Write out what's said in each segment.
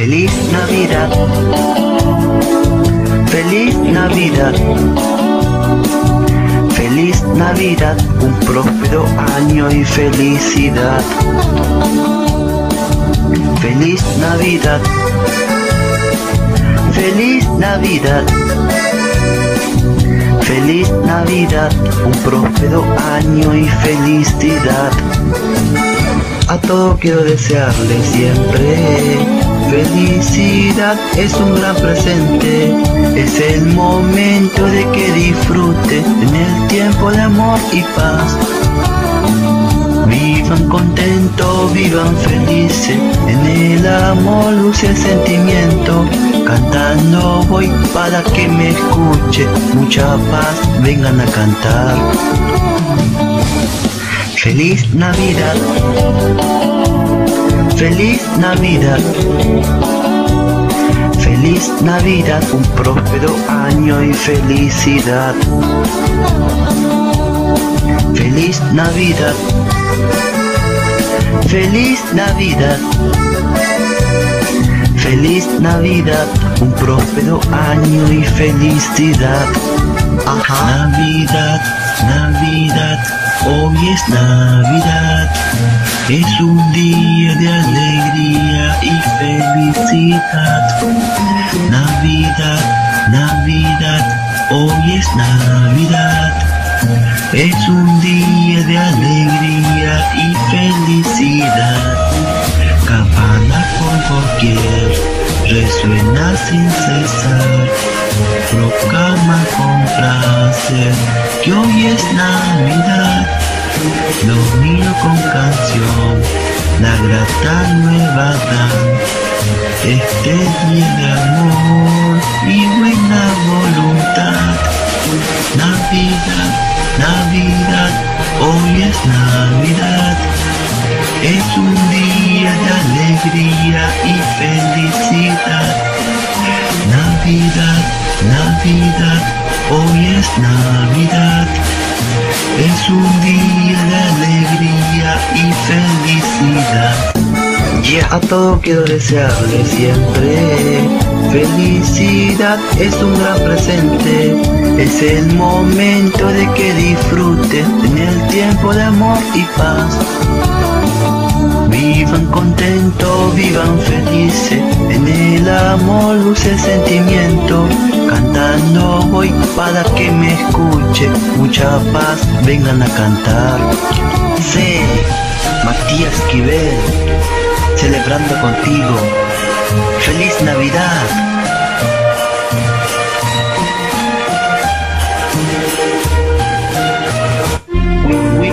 Feliz Navidad, feliz Navidad, feliz Navidad, un próspero año y felicidad. Feliz Navidad, feliz Navidad, feliz Navidad, un próspero año y felicidad. A todos quiero desearle siempre felicidad, es un gran presente, es el momento de que disfrute en el tiempo de amor y paz. Vivan contentos, vivan felices, en el amor luce el sentimiento, cantando voy para que me escuche, mucha paz, vengan a cantar. Feliz Navidad, feliz Navidad, feliz Navidad, un próspero año y felicidad. Feliz Navidad, feliz Navidad, feliz Navidad, un próspero año y felicidad. Ajá. Navidad, Navidad, hoy es Navidad, es un día de alegría y felicidad. Navidad, Navidad, hoy es Navidad, es un día de alegría y felicidad. Campana por doquier resuena sin cesar, proclama con placer que hoy es Navidad. Los niños con canción la grata nueva dan, este día de amor y buena voluntad. Navidad, Navidad, hoy es Navidad, es un día de alegría y felicidad. Navidad, Navidad, hoy es Navidad, es un día de alegría y felicidad. A todos quiero desearle siempre felicidad, es un gran presente, es el momento de que disfruten en el tiempo de amor y paz. Vivan contentos, vivan felices, en el amor luce el sentimiento, cantando voy para que me escuche, mucha paz, vengan a cantar. Sí, Matías Esquivel, celebrando contigo, feliz Navidad. We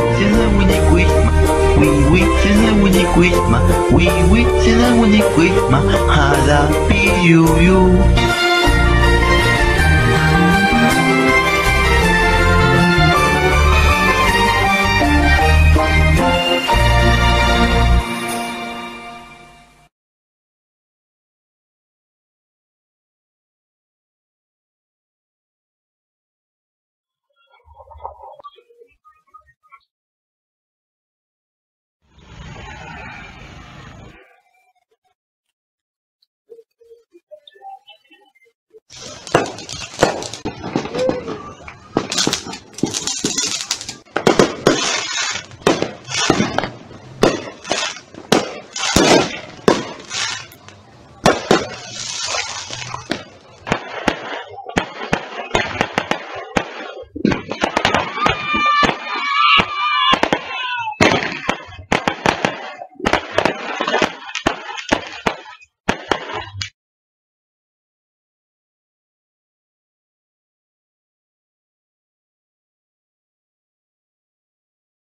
wish you